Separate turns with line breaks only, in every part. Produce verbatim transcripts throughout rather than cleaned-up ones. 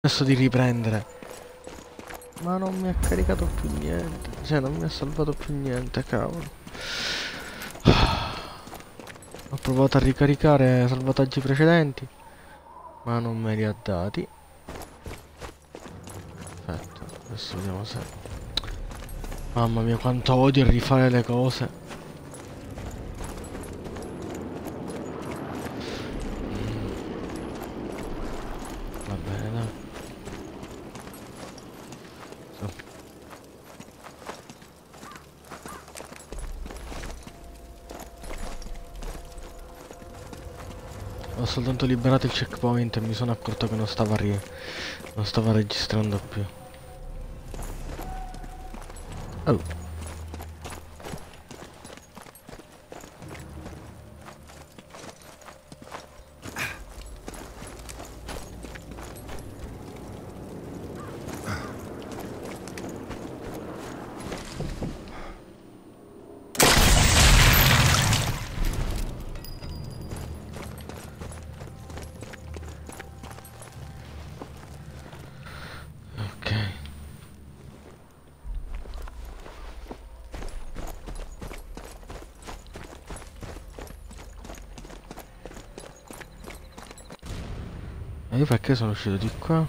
Adesso di riprendere. Ma non mi ha caricato più niente. Cioè non mi ha salvato più niente, cavolo. Ho provato a ricaricare salvataggi precedenti, ma non me li ha dati. Aspetta, adesso vediamo se... Mamma mia quanto odio rifare le cose. Va bene, dai. So. Ho soltanto liberato il checkpoint e mi sono accorto che non stava ri... non stava registrando più. Oh. E io perché sono uscito di qua?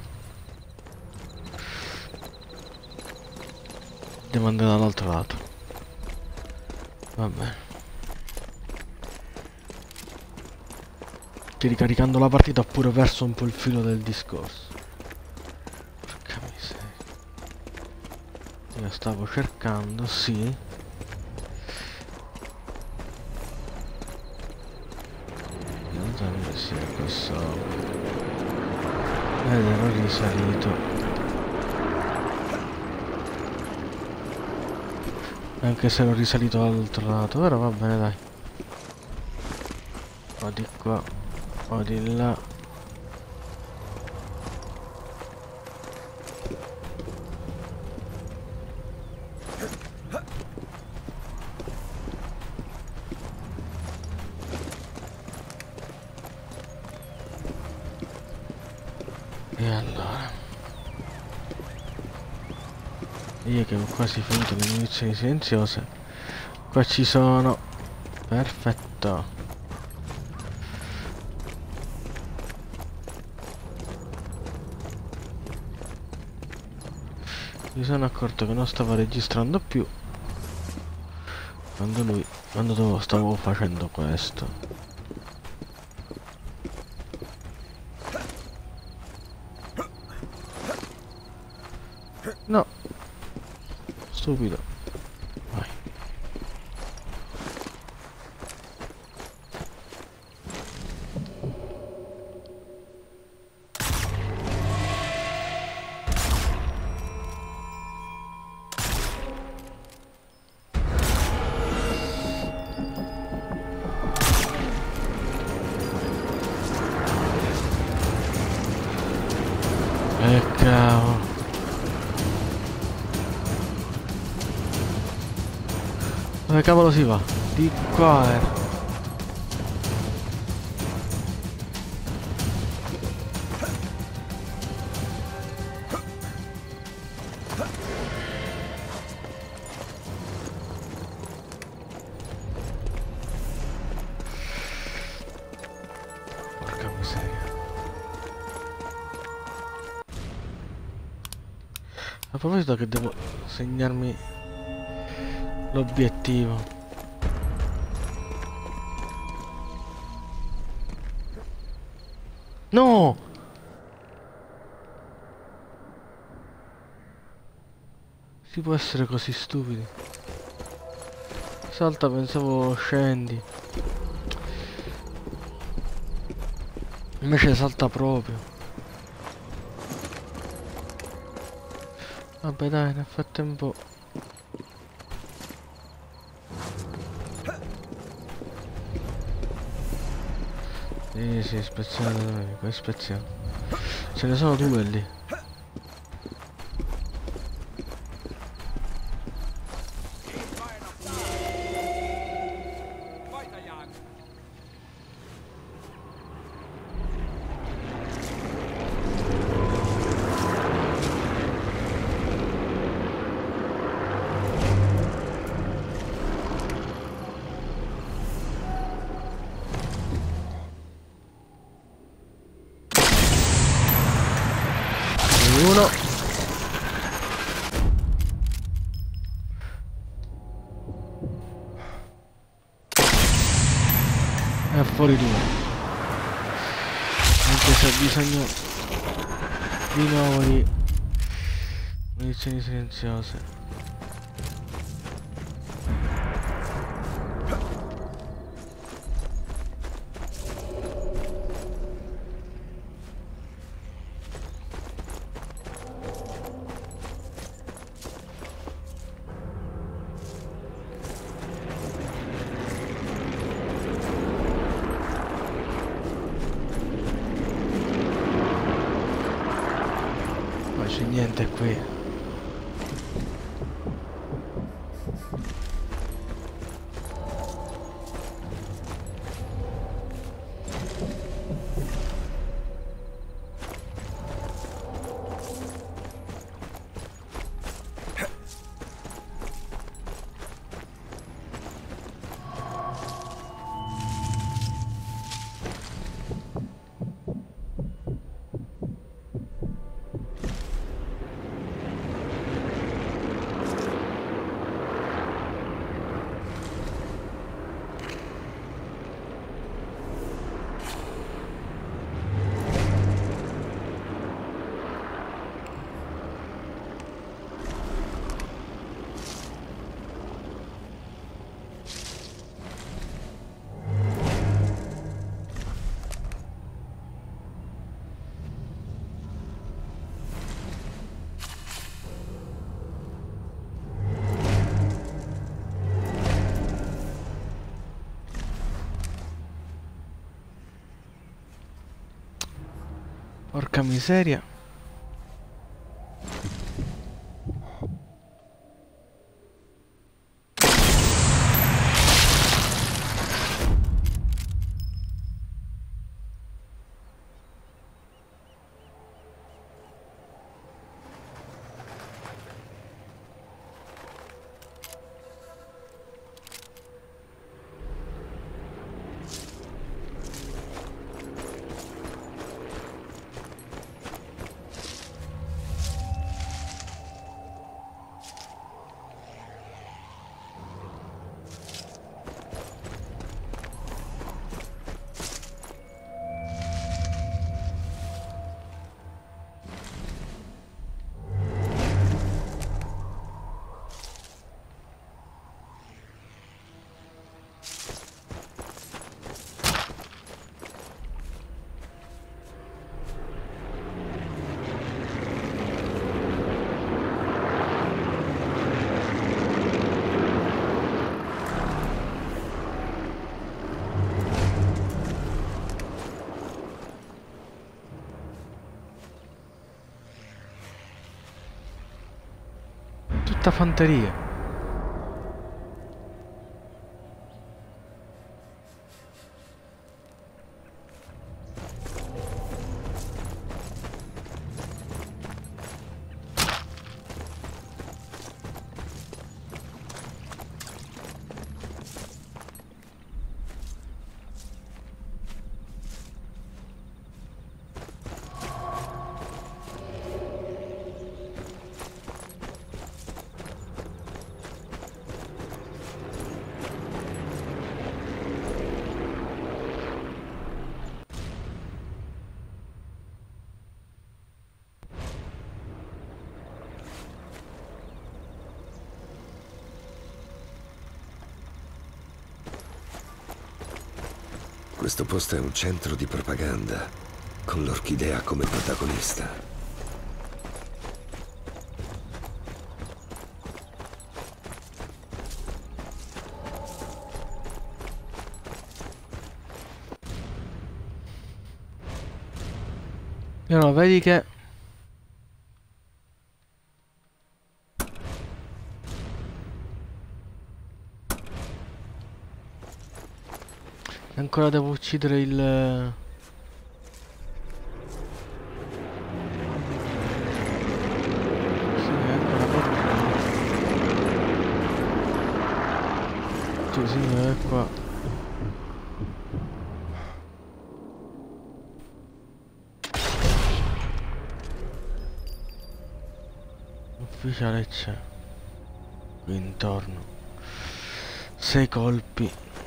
Devo andare dall'altro lato. Va bene. Che ricaricando la partita ho pure perso un po' il filo del discorso. Porca miseria. Io stavo cercando, sì. Non so dove sia questo. Ed ero risalito. Anche se ero risalito dall'altro lato, però va bene dai. O di qua, o di là. E allora, io che ho quasi finito le munizioni silenziose. Qua ci sono. Perfetto. Mi sono accorto che non stava registrando più quando lui quando stavo facendo questo. No, stupido. Vai. E cavolo. Dove cavolo si va? Di qua era. Porca miseria. A proposito che devo segnarmi l'obiettivo. No! Si può essere così stupidi. Salta, pensavo scendi. Invece salta proprio. Vabbè dai, nel frattempo. Sì, sì, spezione, poi spezione. Ce ne sono due lì. fuori uno. E fuori due. Anche se ho bisogno di nuovo di munizioni silenziose. C'è niente qui. Porca miseria. Tutta fanteria.
Questo posto è un centro di propaganda, con l'orchidea come protagonista.
Io no, vedi che ancora devo uccidere il... Sì, eccola qua. Sì, sì, è qua. ufficiale c'è qui intorno. Sei colpi.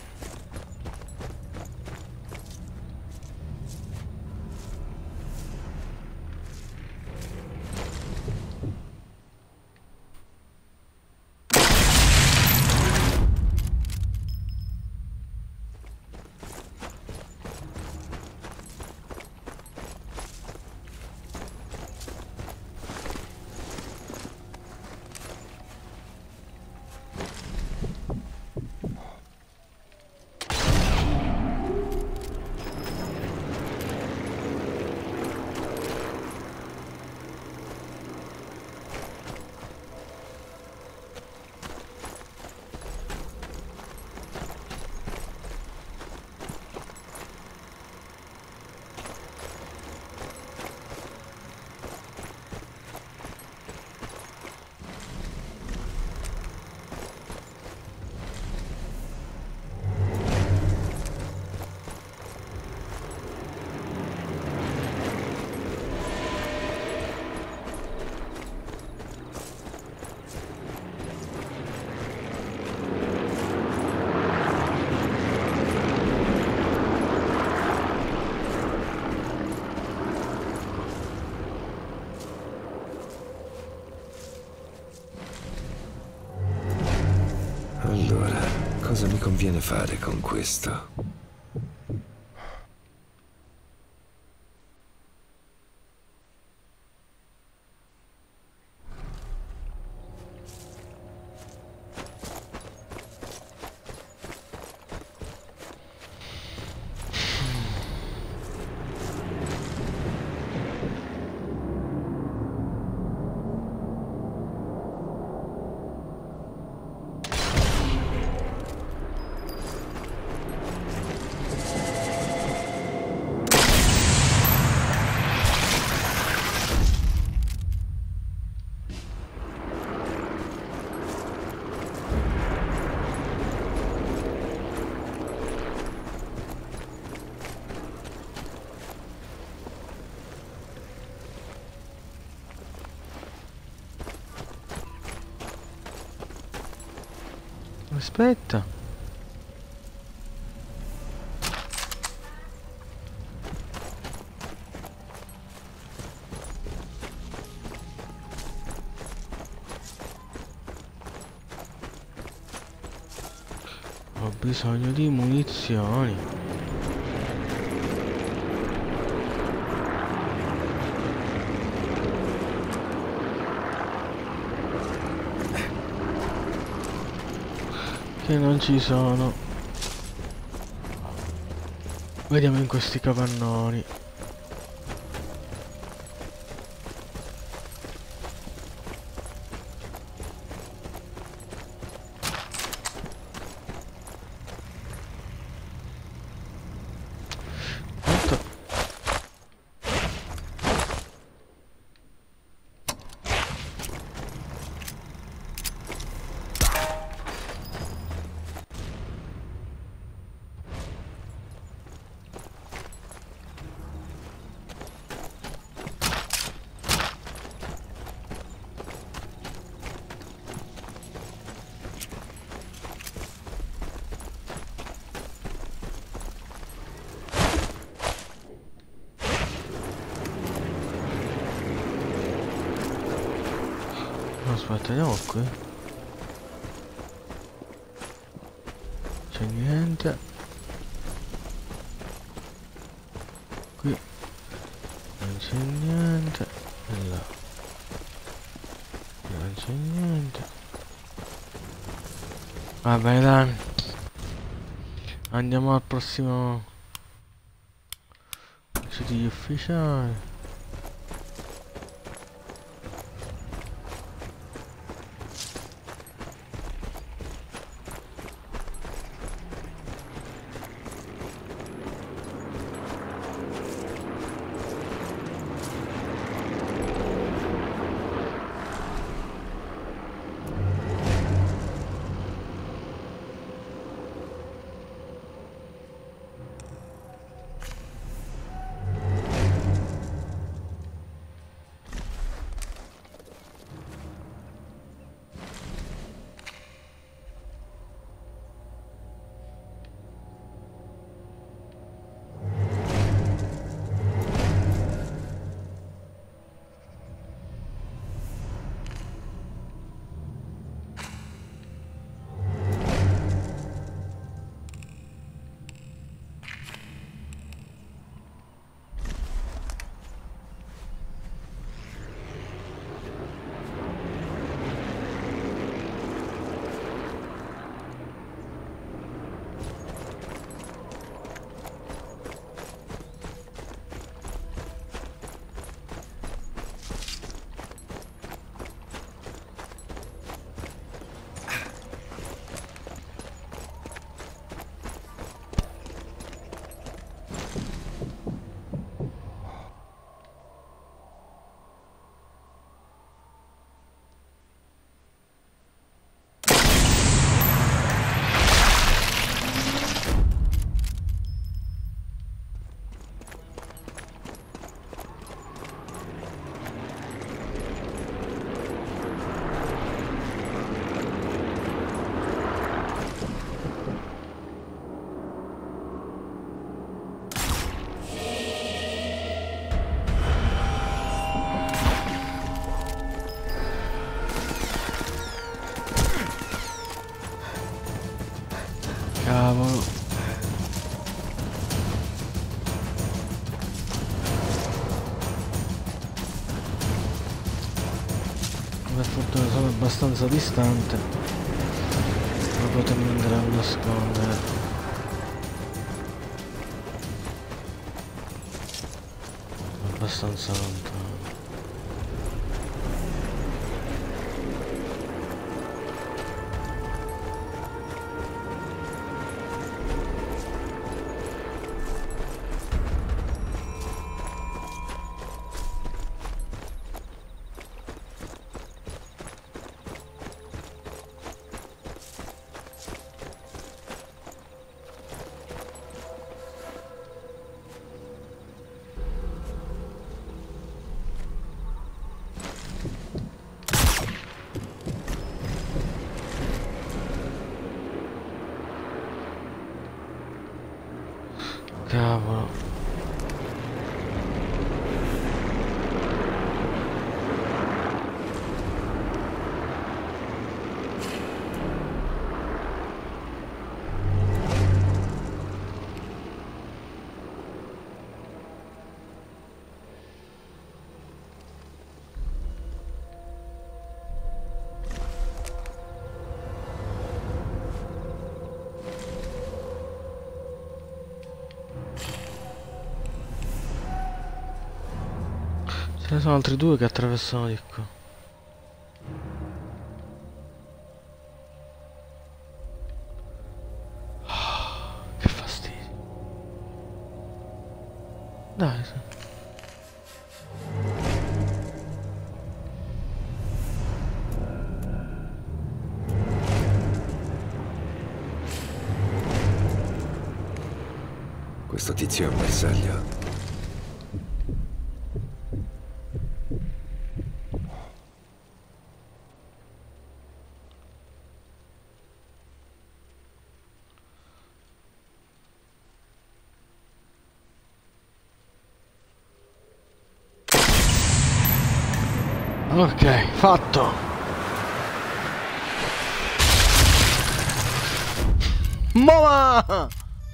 Allora, cosa mi conviene fare con questo?
Aspetta. Ho bisogno di munizioni. Che non ci sono. Vediamo in questi capannoni. Quanto... Aspetta, andiamo qui. C'è niente. Qui non c'è niente. E là non c'è niente. Va bene, dai. Andiamo al prossimo sito ufficiale. Cavolo. Per fortuna sono abbastanza distante, ma potremmo andare a nascondere. Abbastanza lontano. Cavolo. Ce ne sono altri due che attraversano di qua. Oh, che fastidio. Dai. Sì.
Questo tizio è un bersaglio.
Ok, fatto. Mamma!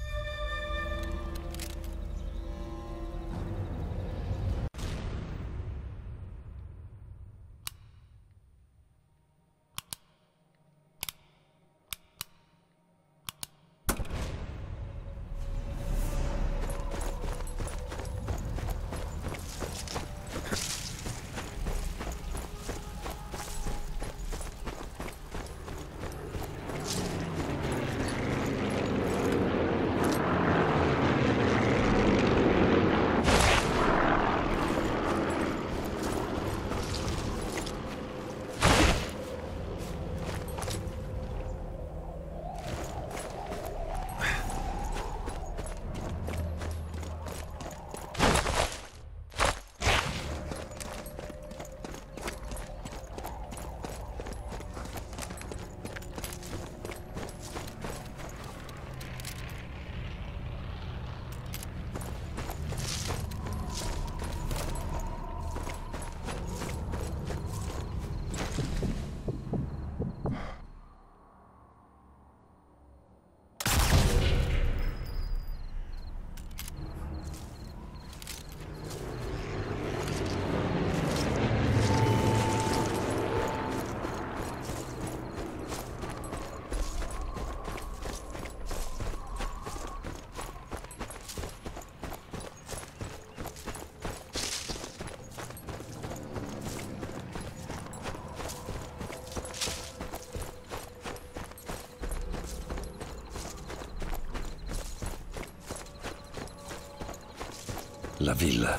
La villa.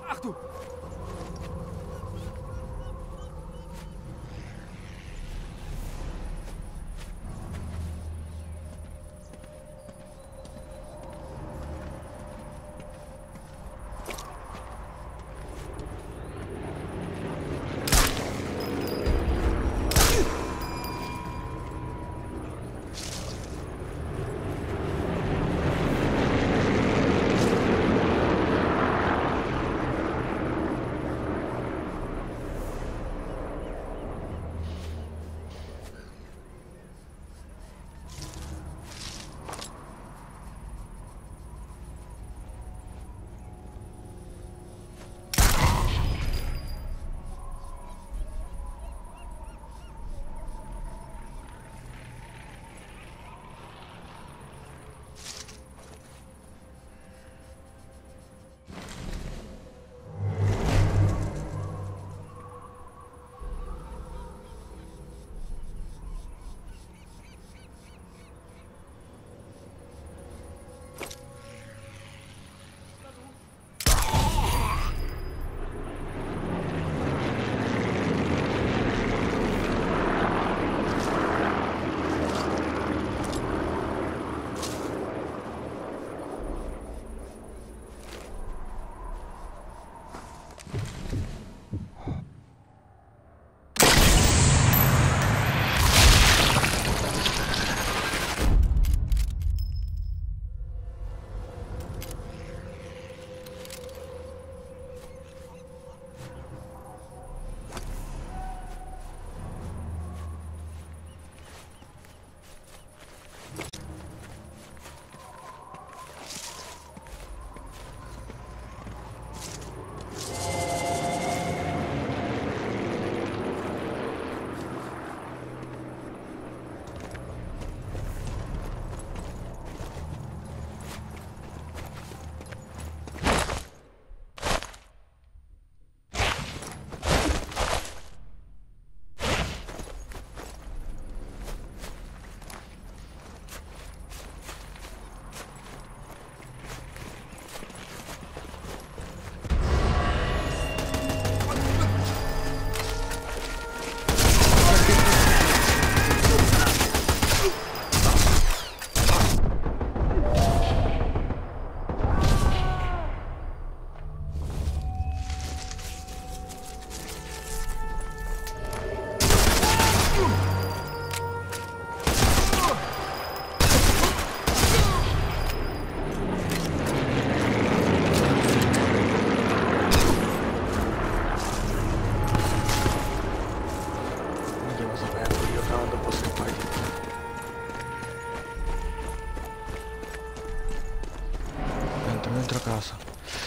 casa.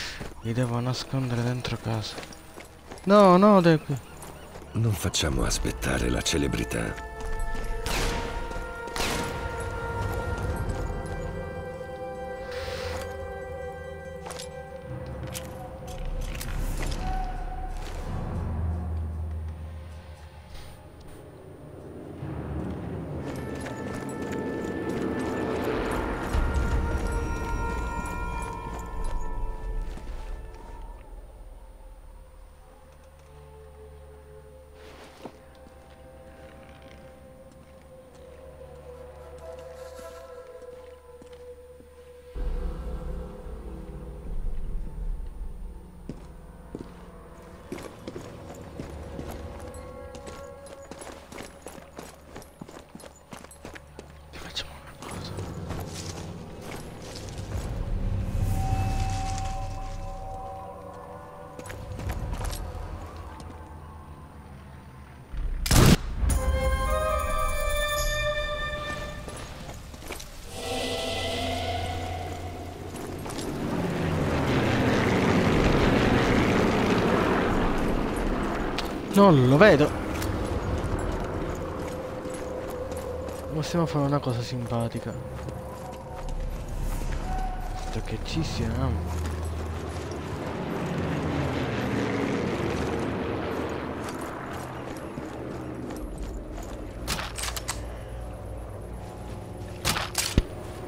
Mi devo nascondere dentro casa. No, no, dai qui.
Non facciamo aspettare la celebrità.
Non lo vedo. Possiamo fare una cosa simpatica. Visto che ci siamo.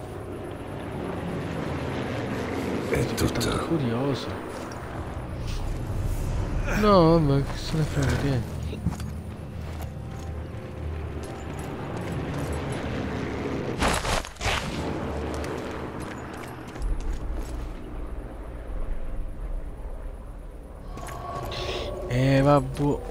È tutto.
Curioso. No, vabbè, che se ne frega, tieni. Eh, vabbè.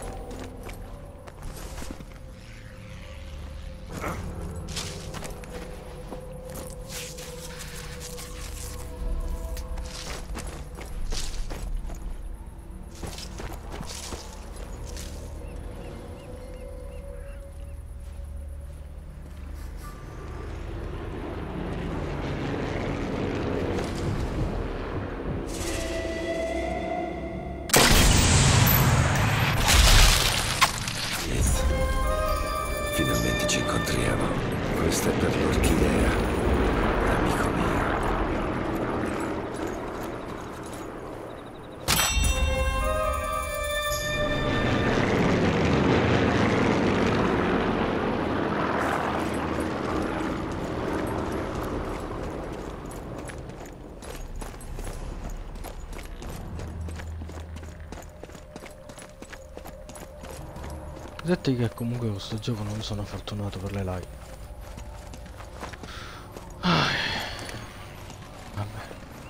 Finalmente ci incontriamo. Questa è per l'orchidea, amico mio.
Detto che comunque con questo gioco non sono fortunato per le like. Ah, vabbè.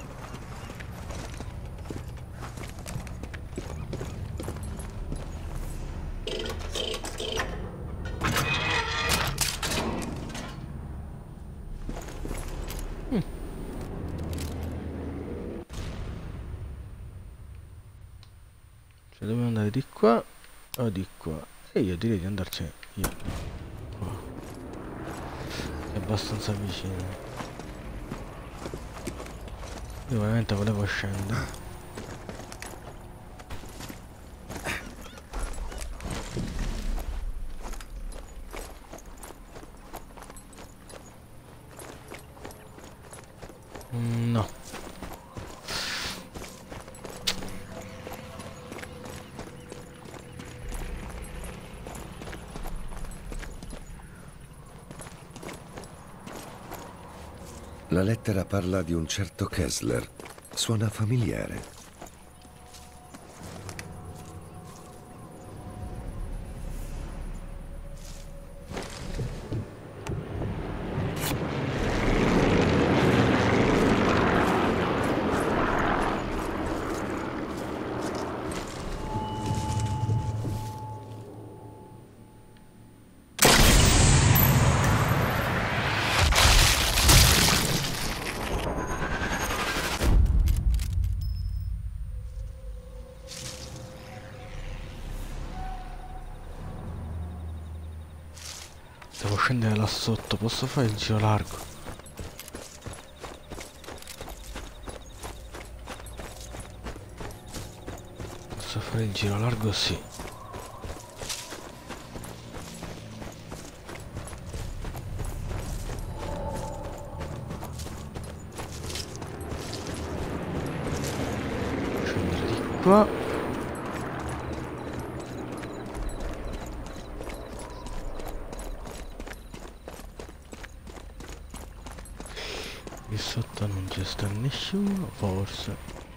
Mm. Cioè dobbiamo andare di qua o di qua. E io direi di andarci io. Oh. È abbastanza vicino. Io veramente volevo scendere. Mm, no.
La lettera parla di un certo Kessler. Suona familiare.
Devo scendere là sotto, posso fare il giro largo? Posso fare il giro largo? Sì. Scendere di qua. Qui sotto non ci sta nessuno, forse.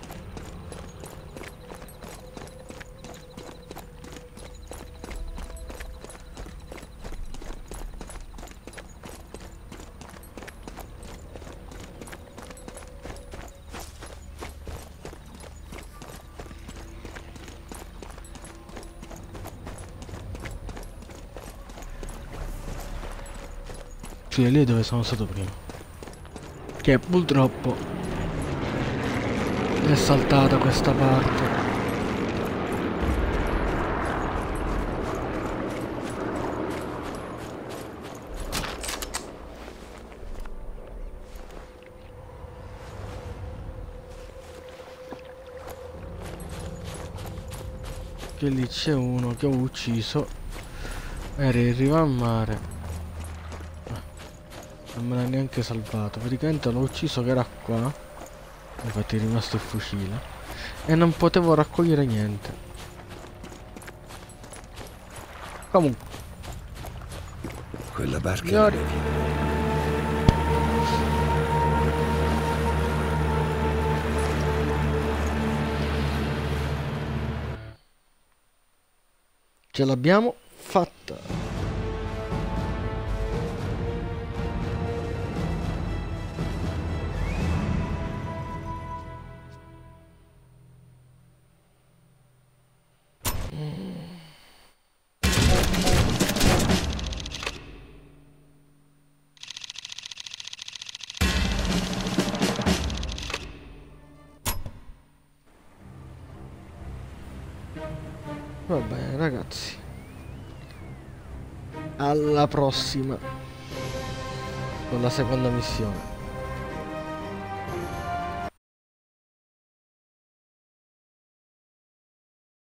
Sì, è lì dove sono stato prima. Che purtroppo è saltata questa parte. Che lì c'è uno che ho ucciso. Era in riva al mare. Non me l'ha neanche salvato. Praticamente l'ho ucciso che era qua. Infatti è rimasto il fucile. E non potevo raccogliere niente. Comunque.
Quella barca
Signori.
non viene.
Ce l'abbiamo fatta. Va bene ragazzi, alla prossima con la seconda missione.